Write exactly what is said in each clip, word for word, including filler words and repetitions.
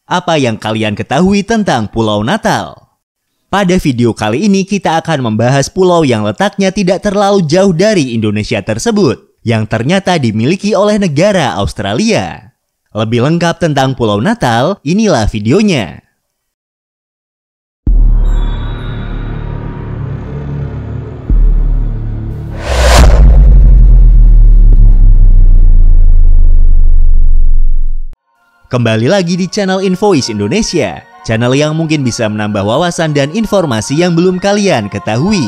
Apa yang kalian ketahui tentang Pulau Natal? Pada video kali ini kita akan membahas pulau yang letaknya tidak terlalu jauh dari Indonesia tersebut, yang ternyata dimiliki oleh negara Australia. Lebih lengkap tentang Pulau Natal, inilah videonya. Kembali lagi di channel Invoice Indonesia, channel yang mungkin bisa menambah wawasan dan informasi yang belum kalian ketahui.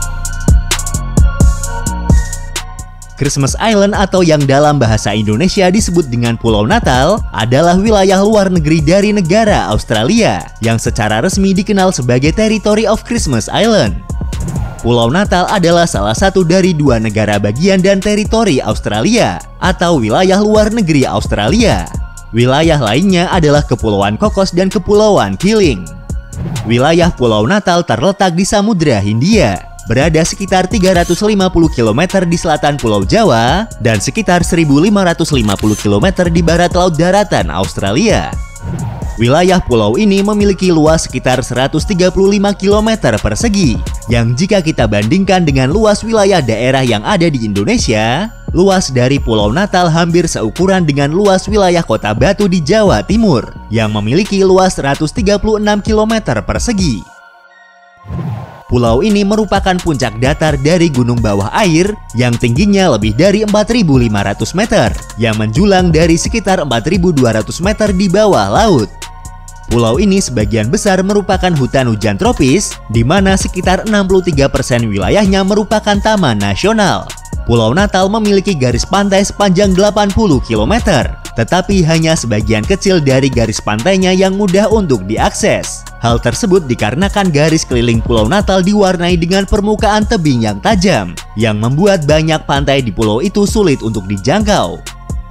Christmas Island atau yang dalam bahasa Indonesia disebut dengan Pulau Natal adalah wilayah luar negeri dari negara Australia yang secara resmi dikenal sebagai Territory of Christmas Island. Pulau Natal adalah salah satu dari dua negara bagian dan teritori Australia atau wilayah luar negeri Australia. Wilayah lainnya adalah Kepulauan Cocos dan Kepulauan Keeling. Wilayah Pulau Natal terletak di Samudra Hindia, berada sekitar tiga ratus lima puluh kilometer di selatan Pulau Jawa dan sekitar seribu lima ratus lima puluh kilometer di barat laut daratan Australia. Wilayah pulau ini memiliki luas sekitar seratus tiga puluh lima kilometer persegi, yang jika kita bandingkan dengan luas wilayah daerah yang ada di Indonesia, luas dari Pulau Natal hampir seukuran dengan luas wilayah Kota Batu di Jawa Timur, yang memiliki luas seratus tiga puluh enam kilometer persegi. Pulau ini merupakan puncak datar dari gunung bawah air yang tingginya lebih dari empat ribu lima ratus meter, yang menjulang dari sekitar empat ribu dua ratus meter di bawah laut. Pulau ini sebagian besar merupakan hutan hujan tropis, di mana sekitar enam puluh tiga persen wilayahnya merupakan taman nasional. Pulau Natal memiliki garis pantai sepanjang delapan puluh kilometer, tetapi hanya sebagian kecil dari garis pantainya yang mudah untuk diakses. Hal tersebut dikarenakan garis keliling Pulau Natal diwarnai dengan permukaan tebing yang tajam, yang membuat banyak pantai di pulau itu sulit untuk dijangkau.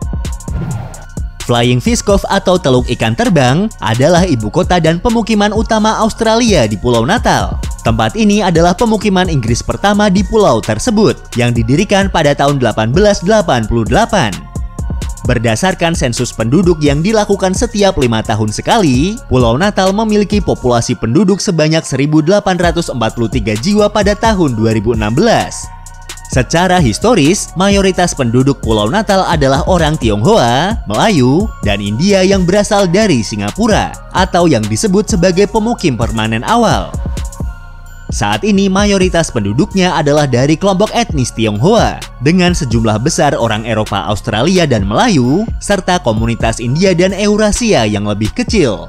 Flying Fish Cove atau Teluk Ikan Terbang adalah ibu kota dan pemukiman utama Australia di Pulau Natal. Tempat ini adalah pemukiman Inggris pertama di pulau tersebut yang didirikan pada tahun delapan belas delapan puluh delapan. Berdasarkan sensus penduduk yang dilakukan setiap lima tahun sekali, Pulau Natal memiliki populasi penduduk sebanyak seribu delapan ratus empat puluh tiga jiwa pada tahun dua ribu enam belas. Secara historis, mayoritas penduduk Pulau Natal adalah orang Tionghoa, Melayu, dan India yang berasal dari Singapura, atau yang disebut sebagai pemukim permanen awal. Saat ini mayoritas penduduknya adalah dari kelompok etnis Tionghoa, dengan sejumlah besar orang Eropa, Australia, dan Melayu, serta komunitas India dan Eurasia yang lebih kecil.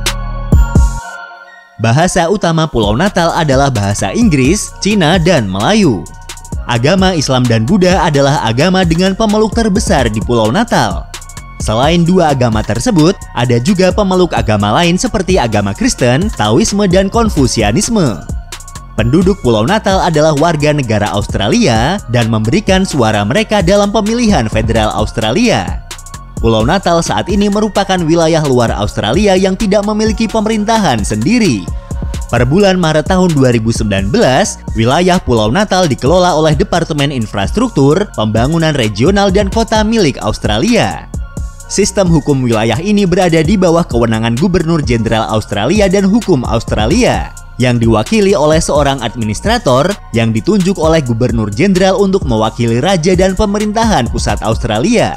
Bahasa utama Pulau Natal adalah bahasa Inggris, Cina, dan Melayu. Agama Islam dan Buddha adalah agama dengan pemeluk terbesar di Pulau Natal. Selain dua agama tersebut, ada juga pemeluk agama lain seperti agama Kristen, Taoisme, dan Konfusianisme. Penduduk Pulau Natal adalah warga negara Australia dan memberikan suara mereka dalam pemilihan federal Australia. Pulau Natal saat ini merupakan wilayah luar Australia yang tidak memiliki pemerintahan sendiri. Per bulan Maret tahun dua ribu sembilan belas, wilayah Pulau Natal dikelola oleh Departemen Infrastruktur, Pembangunan Regional dan Kota milik Australia. Sistem hukum wilayah ini berada di bawah kewenangan Gubernur Jenderal Australia dan Hukum Australia, yang diwakili oleh seorang administrator yang ditunjuk oleh Gubernur Jenderal untuk mewakili Raja dan pemerintahan pusat Australia.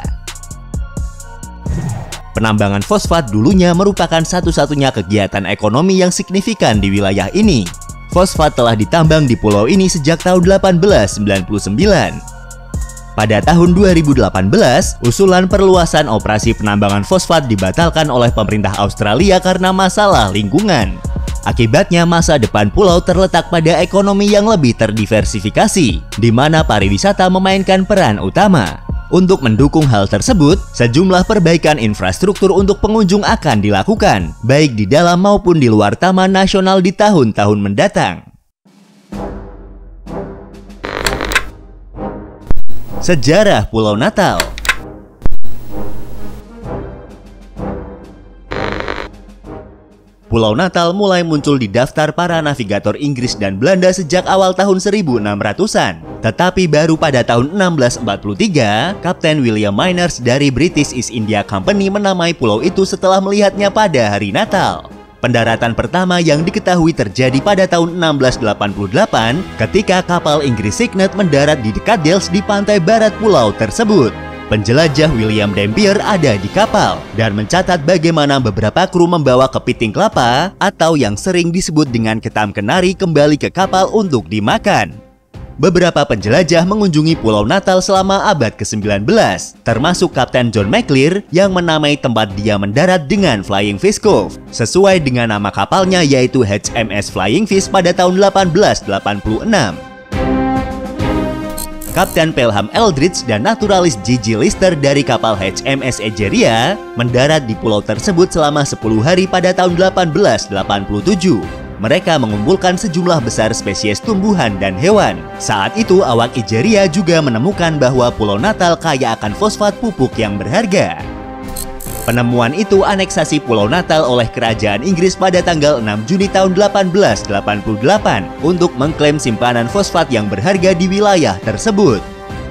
Penambangan fosfat dulunya merupakan satu-satunya kegiatan ekonomi yang signifikan di wilayah ini. Fosfat telah ditambang di pulau ini sejak tahun delapan belas sembilan puluh sembilan. Pada tahun dua ribu delapan belas, usulan perluasan operasi penambangan fosfat dibatalkan oleh pemerintah Australia karena masalah lingkungan. Akibatnya masa depan pulau terletak pada ekonomi yang lebih terdiversifikasi, di mana pariwisata memainkan peran utama. Untuk mendukung hal tersebut, sejumlah perbaikan infrastruktur untuk pengunjung akan dilakukan, baik di dalam maupun di luar Taman Nasional di tahun-tahun mendatang. Sejarah Pulau Natal. Pulau Natal mulai muncul di daftar para navigator Inggris dan Belanda sejak awal tahun seribu enam ratusan. Tetapi baru pada tahun enam belas empat puluh tiga, Kapten William Myners dari British East India Company menamai pulau itu setelah melihatnya pada hari Natal. Pendaratan pertama yang diketahui terjadi pada tahun enam belas delapan puluh delapan ketika kapal Inggris Cygnet mendarat di dekat Delos di pantai barat pulau tersebut. Penjelajah William Dampier ada di kapal dan mencatat bagaimana beberapa kru membawa kepiting kelapa atau yang sering disebut dengan ketam kenari kembali ke kapal untuk dimakan. Beberapa penjelajah mengunjungi Pulau Natal selama abad ke sembilan belas, termasuk Kapten John Maclear yang menamai tempat dia mendarat dengan Flying Fish Cove, sesuai dengan nama kapalnya yaitu H M S Flying Fish pada tahun delapan belas delapan puluh enam. Kapten Pelham Eldridge dan naturalis G G Lister dari kapal H M S Egeria mendarat di pulau tersebut selama sepuluh hari pada tahun delapan belas delapan puluh tujuh. Mereka mengumpulkan sejumlah besar spesies tumbuhan dan hewan. Saat itu awak Egeria juga menemukan bahwa Pulau Natal kaya akan fosfat pupuk yang berharga. Penemuan itu aneksasi Pulau Natal oleh Kerajaan Inggris pada tanggal enam Juni tahun delapan belas delapan puluh delapan untuk mengklaim simpanan fosfat yang berharga di wilayah tersebut.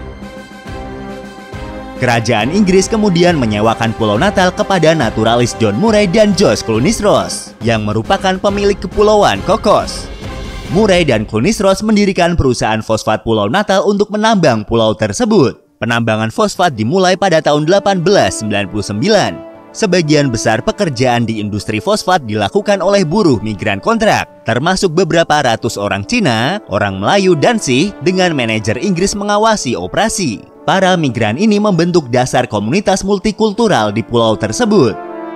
Kerajaan Inggris kemudian menyewakan Pulau Natal kepada naturalis John Murray dan Josh Clunies-Ross yang merupakan pemilik kepulauan Cocos. Murray dan Clunies-Ross mendirikan perusahaan fosfat Pulau Natal untuk menambang pulau tersebut. Penambangan fosfat dimulai pada tahun delapan belas sembilan puluh sembilan. Sebagian besar pekerjaan di industri fosfat dilakukan oleh buruh migran kontrak, termasuk beberapa ratus orang Cina, orang Melayu, dan Sikh dengan manajer Inggris mengawasi operasi. Para migran ini membentuk dasar komunitas multikultural di pulau tersebut.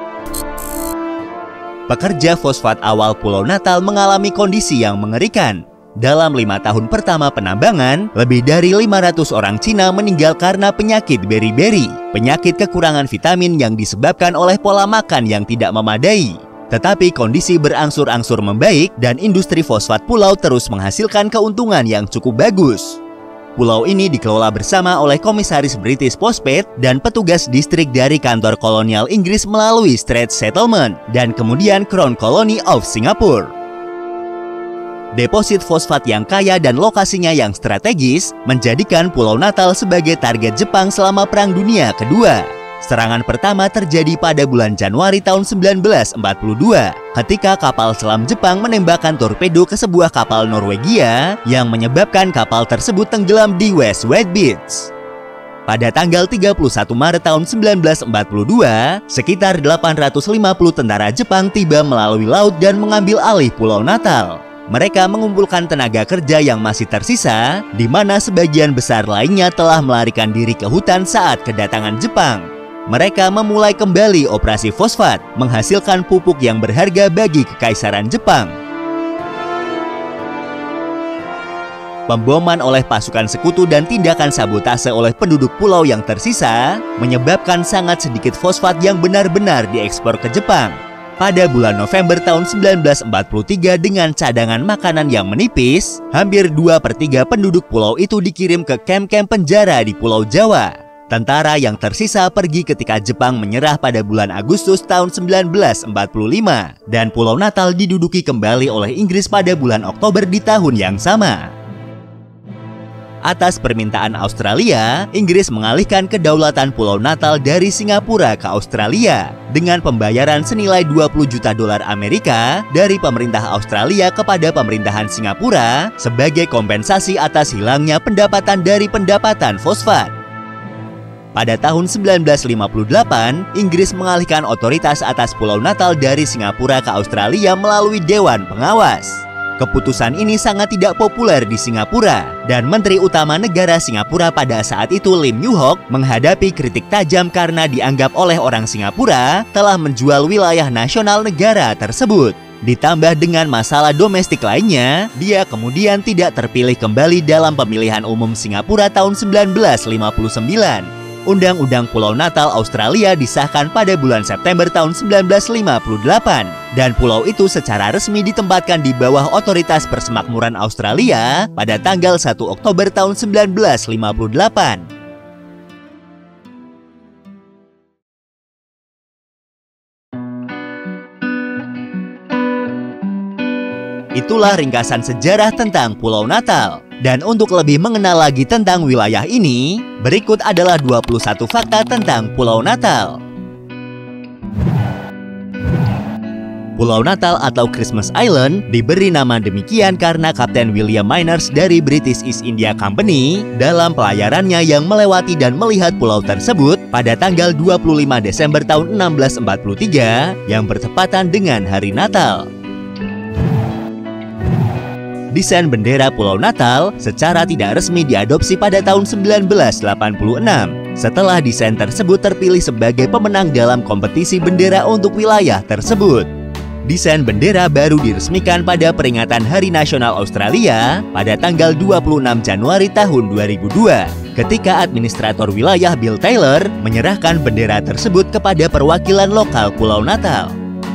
Pekerja fosfat awal Pulau Natal mengalami kondisi yang mengerikan. Dalam lima tahun pertama penambangan, lebih dari lima ratus orang Cina meninggal karena penyakit beri-beri, penyakit kekurangan vitamin yang disebabkan oleh pola makan yang tidak memadai. Tetapi kondisi berangsur-angsur membaik dan industri fosfat pulau terus menghasilkan keuntungan yang cukup bagus. Pulau ini dikelola bersama oleh Komisaris British Phosphate dan petugas distrik dari kantor kolonial Inggris melalui Straits Settlement dan kemudian Crown Colony of Singapore. Deposit fosfat yang kaya dan lokasinya yang strategis menjadikan Pulau Natal sebagai target Jepang selama Perang Dunia Kedua. Serangan pertama terjadi pada bulan Januari tahun sembilan belas empat puluh dua ketika kapal selam Jepang menembakkan torpedo ke sebuah kapal Norwegia yang menyebabkan kapal tersebut tenggelam di West White Beach. Pada tanggal tiga puluh satu Maret tahun sembilan belas empat puluh dua, sekitar delapan ratus lima puluh tentara Jepang tiba melalui laut dan mengambil alih Pulau Natal. Mereka mengumpulkan tenaga kerja yang masih tersisa, di mana sebagian besar lainnya telah melarikan diri ke hutan saat kedatangan Jepang. Mereka memulai kembali operasi fosfat, menghasilkan pupuk yang berharga bagi Kekaisaran Jepang. Pemboman oleh pasukan sekutu dan tindakan sabotase oleh penduduk pulau yang tersisa menyebabkan sangat sedikit fosfat yang benar-benar diekspor ke Jepang. Pada bulan November tahun sembilan belas empat puluh tiga dengan cadangan makanan yang menipis, hampir dua per tiga penduduk pulau itu dikirim ke kamp-kamp penjara di Pulau Jawa. Tentara yang tersisa pergi ketika Jepang menyerah pada bulan Agustus tahun sembilan belas empat puluh lima dan Pulau Natal diduduki kembali oleh Inggris pada bulan Oktober di tahun yang sama. Atas permintaan Australia, Inggris mengalihkan kedaulatan Pulau Natal dari Singapura ke Australia dengan pembayaran senilai dua puluh juta dolar Amerika dari pemerintah Australia kepada pemerintahan Singapura sebagai kompensasi atas hilangnya pendapatan dari pendapatan fosfat. Pada tahun sembilan belas lima puluh delapan, Inggris mengalihkan otoritas atas Pulau Natal dari Singapura ke Australia melalui Dewan Pengawas. Keputusan ini sangat tidak populer di Singapura, dan Menteri Utama Negara Singapura pada saat itu Lim Yew Hock menghadapi kritik tajam karena dianggap oleh orang Singapura telah menjual wilayah nasional negara tersebut. Ditambah dengan masalah domestik lainnya, dia kemudian tidak terpilih kembali dalam pemilihan umum Singapura tahun sembilan belas lima puluh sembilan. Undang-Undang Pulau Natal Australia disahkan pada bulan September tahun sembilan belas lima puluh delapan dan pulau itu secara resmi ditempatkan di bawah otoritas persemakmuran Australia pada tanggal satu Oktober tahun sembilan belas lima puluh delapan. Itulah ringkasan sejarah tentang Pulau Natal. Dan untuk lebih mengenal lagi tentang wilayah ini, berikut adalah dua puluh satu fakta tentang Pulau Natal. Pulau Natal atau Christmas Island diberi nama demikian karena Kapten William Myners dari British East India Company dalam pelayarannya yang melewati dan melihat pulau tersebut pada tanggal dua puluh lima Desember tahun enam belas empat puluh tiga yang bertepatan dengan hari Natal. Desain bendera Pulau Natal secara tidak resmi diadopsi pada tahun sembilan belas delapan puluh enam setelah desain tersebut terpilih sebagai pemenang dalam kompetisi bendera untuk wilayah tersebut. Desain bendera baru diresmikan pada peringatan Hari Nasional Australia pada tanggal dua puluh enam Januari tahun dua ribu dua, ketika administrator wilayah Bill Taylor menyerahkan bendera tersebut kepada perwakilan lokal Pulau Natal.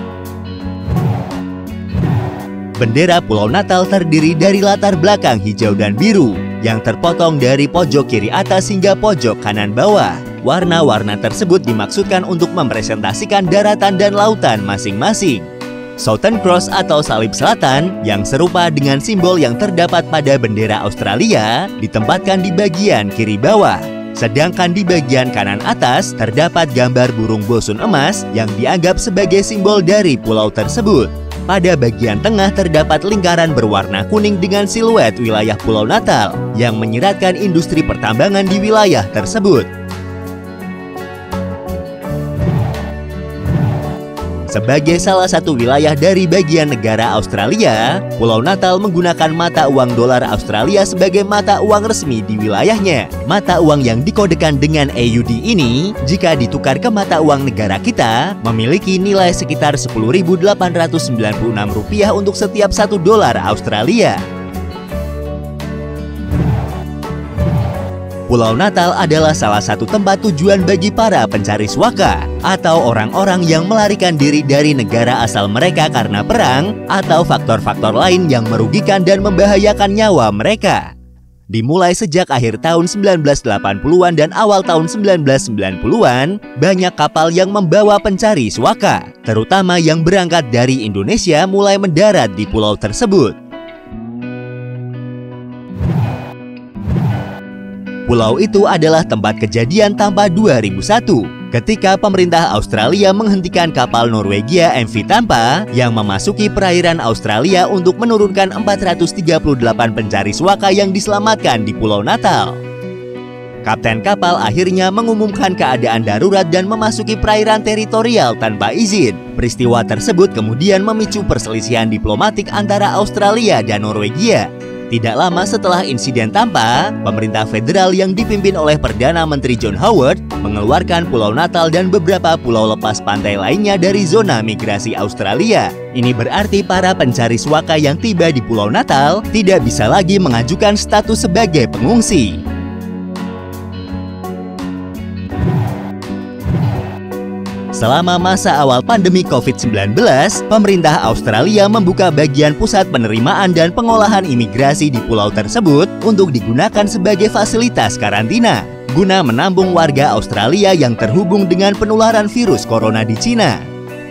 Bendera Pulau Natal terdiri dari latar belakang hijau dan biru yang terpotong dari pojok kiri atas hingga pojok kanan bawah. Warna-warna tersebut dimaksudkan untuk mempresentasikan daratan dan lautan masing-masing. Southern Cross atau salib selatan yang serupa dengan simbol yang terdapat pada bendera Australia ditempatkan di bagian kiri bawah. Sedangkan di bagian kanan atas terdapat gambar burung bosun emas yang dianggap sebagai simbol dari pulau tersebut. Pada bagian tengah terdapat lingkaran berwarna kuning dengan siluet wilayah Pulau Natal yang menyiratkan industri pertambangan di wilayah tersebut. Sebagai salah satu wilayah dari bagian negara Australia, Pulau Natal menggunakan mata uang dolar Australia sebagai mata uang resmi di wilayahnya. Mata uang yang dikodekan dengan A U D ini, jika ditukar ke mata uang negara kita, memiliki nilai sekitar sepuluh ribu delapan ratus sembilan puluh enam rupiah untuk setiap satu dolar Australia. Pulau Natal adalah salah satu tempat tujuan bagi para pencari suaka atau orang-orang yang melarikan diri dari negara asal mereka karena perang atau faktor-faktor lain yang merugikan dan membahayakan nyawa mereka. Dimulai sejak akhir tahun sembilan belas delapan puluhan dan awal tahun sembilan belas sembilan puluhan, banyak kapal yang membawa pencari suaka, terutama yang berangkat dari Indonesia mulai mendarat di pulau tersebut. Pulau itu adalah tempat kejadian Tampa dua ribu satu, ketika pemerintah Australia menghentikan kapal Norwegia M V Tampa yang memasuki perairan Australia untuk menurunkan empat ratus tiga puluh delapan pencari suaka yang diselamatkan di Pulau Natal. Kapten kapal akhirnya mengumumkan keadaan darurat dan memasuki perairan teritorial tanpa izin. Peristiwa tersebut kemudian memicu perselisihan diplomatik antara Australia dan Norwegia. Tidak lama setelah insiden Tampa, pemerintah federal yang dipimpin oleh Perdana Menteri John Howard mengeluarkan Pulau Natal dan beberapa pulau lepas pantai lainnya dari zona migrasi Australia. Ini berarti para pencari suaka yang tiba di Pulau Natal tidak bisa lagi mengajukan status sebagai pengungsi. Selama masa awal pandemi COVID sembilan belas, pemerintah Australia membuka bagian pusat penerimaan dan pengolahan imigrasi di pulau tersebut untuk digunakan sebagai fasilitas karantina, guna menampung warga Australia yang terhubung dengan penularan virus corona di Cina.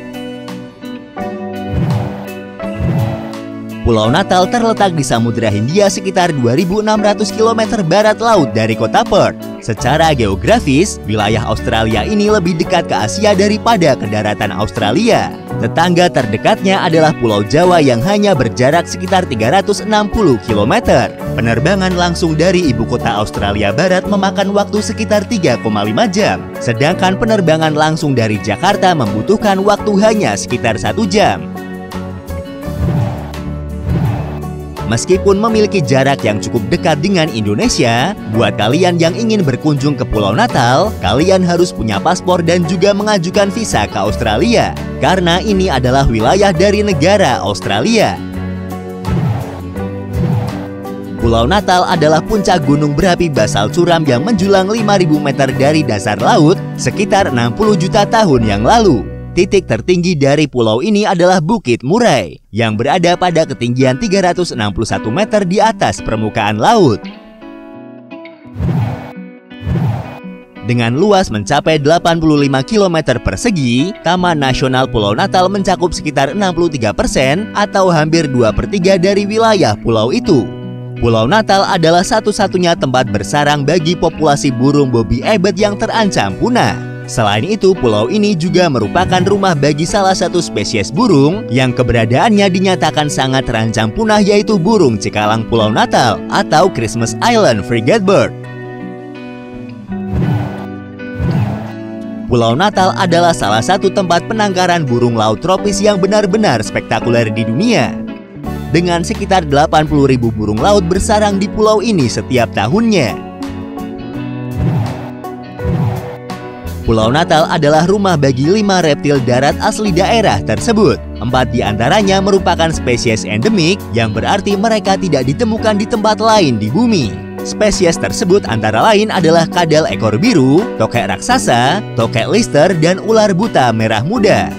Pulau Natal terletak di Samudra Hindia sekitar dua ribu enam ratus kilometer barat laut dari kota Perth. Secara geografis, wilayah Australia ini lebih dekat ke Asia daripada ke daratan Australia. Tetangga terdekatnya adalah Pulau Jawa yang hanya berjarak sekitar tiga ratus enam puluh kilometer. Penerbangan langsung dari ibu kota Australia Barat memakan waktu sekitar tiga koma lima jam, sedangkan penerbangan langsung dari Jakarta membutuhkan waktu hanya sekitar satu jam. Meskipun memiliki jarak yang cukup dekat dengan Indonesia, buat kalian yang ingin berkunjung ke Pulau Natal, kalian harus punya paspor dan juga mengajukan visa ke Australia, karena ini adalah wilayah dari negara Australia. Pulau Natal adalah puncak gunung berapi basal curam yang menjulang lima ribu meter dari dasar laut sekitar enam puluh juta tahun yang lalu. Titik tertinggi dari pulau ini adalah Bukit Murai, yang berada pada ketinggian tiga ratus enam puluh satu meter di atas permukaan laut. Dengan luas mencapai delapan puluh lima kilometer persegi, Taman Nasional Pulau Natal mencakup sekitar enam puluh tiga persen atau hampir dua per tiga dari wilayah pulau itu. Pulau Natal adalah satu-satunya tempat bersarang bagi populasi burung Bobby Ebet yang terancam punah. Selain itu, pulau ini juga merupakan rumah bagi salah satu spesies burung yang keberadaannya dinyatakan sangat terancam punah, yaitu burung cekalang Pulau Natal atau Christmas Island Frigatebird. Pulau Natal adalah salah satu tempat penangkaran burung laut tropis yang benar-benar spektakuler di dunia. Dengan sekitar delapan puluh ribu burung laut bersarang di pulau ini setiap tahunnya. Pulau Natal adalah rumah bagi lima reptil darat asli daerah tersebut. Empat di antaranya merupakan spesies endemik, yang berarti mereka tidak ditemukan di tempat lain di bumi. Spesies tersebut antara lain adalah kadal ekor biru, tokek raksasa, tokek lister, dan ular buta merah muda.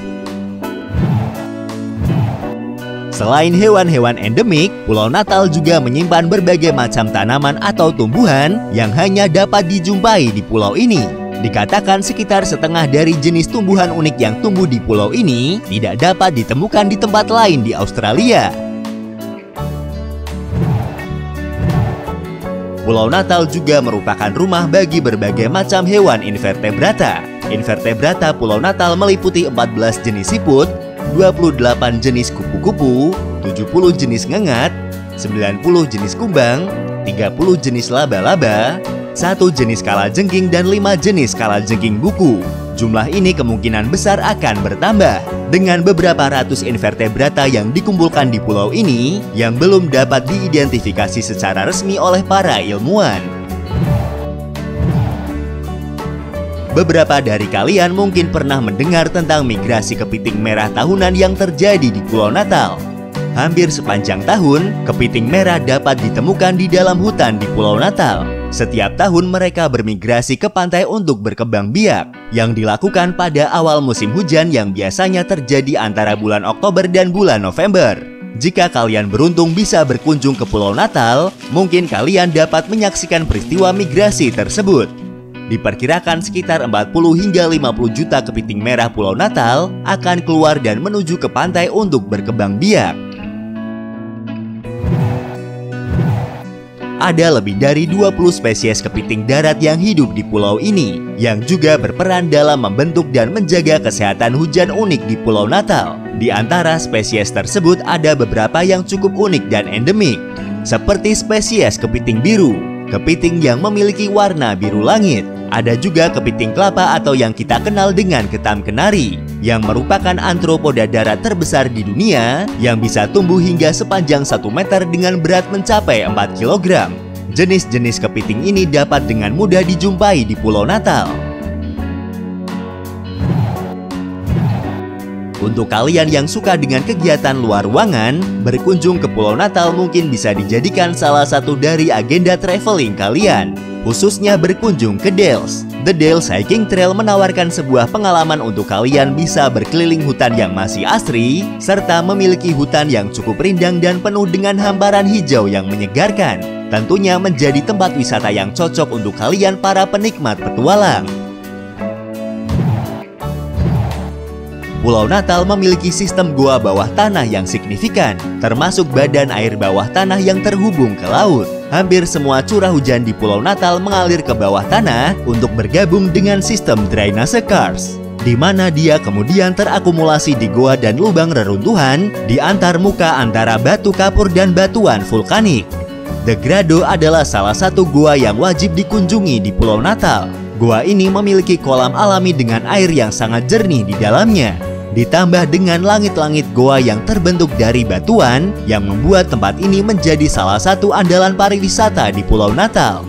Selain hewan-hewan endemik, Pulau Natal juga menyimpan berbagai macam tanaman atau tumbuhan yang hanya dapat dijumpai di pulau ini. Dikatakan sekitar setengah dari jenis tumbuhan unik yang tumbuh di pulau ini tidak dapat ditemukan di tempat lain di Australia. Pulau Natal juga merupakan rumah bagi berbagai macam hewan invertebrata. Invertebrata Pulau Natal meliputi empat belas jenis siput, dua puluh delapan jenis kupu-kupu, tujuh puluh jenis ngengat, sembilan puluh jenis kumbang, tiga puluh jenis laba-laba, satu jenis kalajengking, dan lima jenis kalajengking buku. Jumlah ini kemungkinan besar akan bertambah dengan beberapa ratus invertebrata yang dikumpulkan di pulau ini yang belum dapat diidentifikasi secara resmi oleh para ilmuwan. Beberapa dari kalian mungkin pernah mendengar tentang migrasi kepiting merah tahunan yang terjadi di Pulau Natal. Hampir sepanjang tahun, kepiting merah dapat ditemukan di dalam hutan di Pulau Natal. Setiap tahun mereka bermigrasi ke pantai untuk berkembang biak, yang dilakukan pada awal musim hujan yang biasanya terjadi antara bulan Oktober dan bulan November. Jika kalian beruntung bisa berkunjung ke Pulau Natal, mungkin kalian dapat menyaksikan peristiwa migrasi tersebut. Diperkirakan sekitar empat puluh hingga lima puluh juta kepiting merah Pulau Natal akan keluar dan menuju ke pantai untuk berkembang biak. Ada lebih dari dua puluh spesies kepiting darat yang hidup di pulau ini, yang juga berperan dalam membentuk dan menjaga kesehatan hujan unik di Pulau Natal. Di antara spesies tersebut ada beberapa yang cukup unik dan endemik, seperti spesies kepiting biru, kepiting yang memiliki warna biru langit. Ada juga kepiting kelapa atau yang kita kenal dengan ketam kenari, yang merupakan antropoda darat terbesar di dunia yang bisa tumbuh hingga sepanjang satu meter dengan berat mencapai empat kilogram. Jenis-jenis kepiting ini dapat dengan mudah dijumpai di Pulau Natal. Untuk kalian yang suka dengan kegiatan luar ruangan, berkunjung ke Pulau Natal mungkin bisa dijadikan salah satu dari agenda traveling kalian, khususnya berkunjung ke Dales. The Dales Hiking Trail menawarkan sebuah pengalaman untuk kalian bisa berkeliling hutan yang masih asri, serta memiliki hutan yang cukup rindang dan penuh dengan hamparan hijau yang menyegarkan. Tentunya menjadi tempat wisata yang cocok untuk kalian para penikmat petualang. Pulau Natal memiliki sistem gua bawah tanah yang signifikan, termasuk badan air bawah tanah yang terhubung ke laut. Hampir semua curah hujan di Pulau Natal mengalir ke bawah tanah untuk bergabung dengan sistem drainase karst, di mana dia kemudian terakumulasi di goa dan lubang reruntuhan di antar muka antara batu kapur dan batuan vulkanik. The Grotto adalah salah satu gua yang wajib dikunjungi di Pulau Natal. Gua ini memiliki kolam alami dengan air yang sangat jernih di dalamnya, ditambah dengan langit-langit goa yang terbentuk dari batuan yang membuat tempat ini menjadi salah satu andalan pariwisata di Pulau Natal.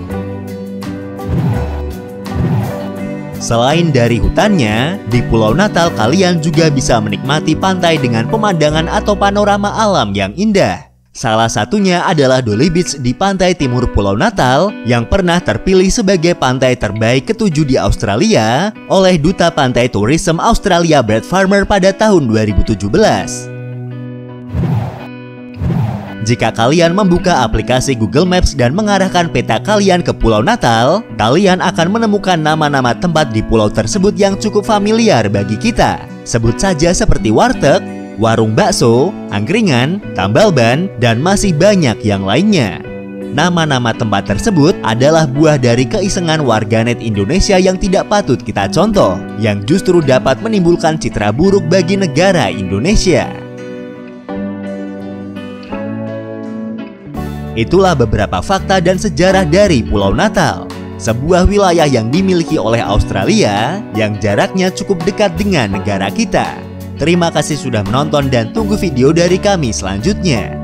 Selain dari hutannya, di Pulau Natal kalian juga bisa menikmati pantai dengan pemandangan atau panorama alam yang indah. Salah satunya adalah Dolly Beach di pantai timur Pulau Natal yang pernah terpilih sebagai pantai terbaik ketujuh di Australia oleh Duta Pantai Tourism Australia Brad Farmer pada tahun dua ribu tujuh belas. Jika kalian membuka aplikasi Google Maps dan mengarahkan peta kalian ke Pulau Natal, kalian akan menemukan nama-nama tempat di pulau tersebut yang cukup familiar bagi kita. Sebut saja seperti warteg, warung bakso, angkringan, tambal ban, dan masih banyak yang lainnya. Nama-nama tempat tersebut adalah buah dari keisengan warganet Indonesia yang tidak patut kita contoh, yang justru dapat menimbulkan citra buruk bagi negara Indonesia. Itulah beberapa fakta dan sejarah dari Pulau Natal, sebuah wilayah yang dimiliki oleh Australia yang jaraknya cukup dekat dengan negara kita. Terima kasih sudah menonton dan tunggu video dari kami selanjutnya.